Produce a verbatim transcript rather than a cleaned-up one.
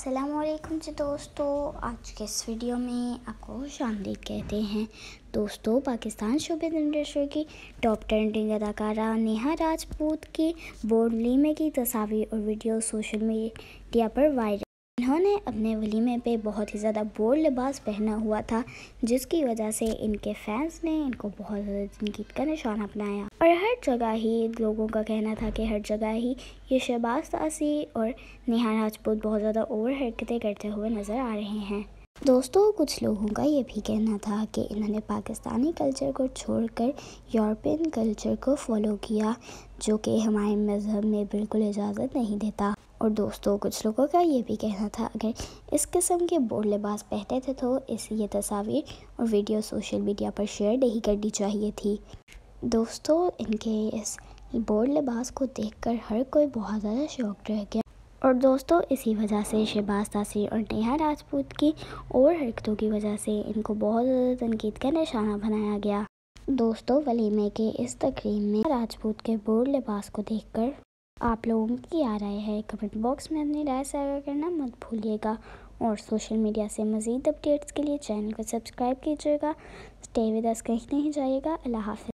अस्सलाम वालेकुम जी दोस्तों, आज के इस वीडियो में आपको खुशामदीद कहते हैं। दोस्तों, पाकिस्तान शोबिज़ इंडस्ट्री की टॉप ट्रेंडिंग अदाकारा नेहा राजपूत की बोर्ड वलीमे की तस्वीर और वीडियो सोशल मीडिया पर वायरल। इन्होंने अपने वलीमे पे बहुत ही ज़्यादा बोल्ड लिबास पहना हुआ था, जिसकी वजह से इनके फैंस ने इनको बहुत ज़्यादा तनकीद का निशाना बनाया और हर जगह ही लोगों का कहना था कि हर जगह ही ये शहबाज तासी और नेहा राजपूत बहुत ज़्यादा ओवर हरकतें करते हुए नज़र आ रहे हैं। दोस्तों, कुछ लोगों का ये भी कहना था कि इन्होंने पाकिस्तानी कल्चर को छोड़कर यूरोपियन कल्चर को फॉलो किया, जो कि हमारे मज़हब में बिल्कुल इजाज़त नहीं देता। और दोस्तों, कुछ लोगों का ये भी कहना था अगर इस किस्म के बोल्ड लिबास पहनते थे तो इस ये तस्वीर और वीडियो सोशल मीडिया पर शेयर नहीं करनी चाहिए थी। दोस्तों, इनके इस बोल्ड लिबास को देखकर हर कोई बहुत ज़्यादा शॉक्ड रह गया और दोस्तों, इसी वजह से शहबाज तासी और नेहा राजपूत की ओवर हरकतों की वजह से इनको बहुत ज़्यादा तनकीद का निशाना बनाया गया। दोस्तों, वलीमे के इस तकरीब में राजपूत के बोल्ड लिबास को देखकर आप लोगों की क्या राय है, कमेंट बॉक्स में अपनी राय शेयर करना मत भूलिएगा और सोशल मीडिया से मज़ीद अपडेट्स के लिए चैनल को सब्सक्राइब कीजिएगा। स्टे विद अस, कहीं नहीं जाइएगा। अल्लाह हाफ़िज़।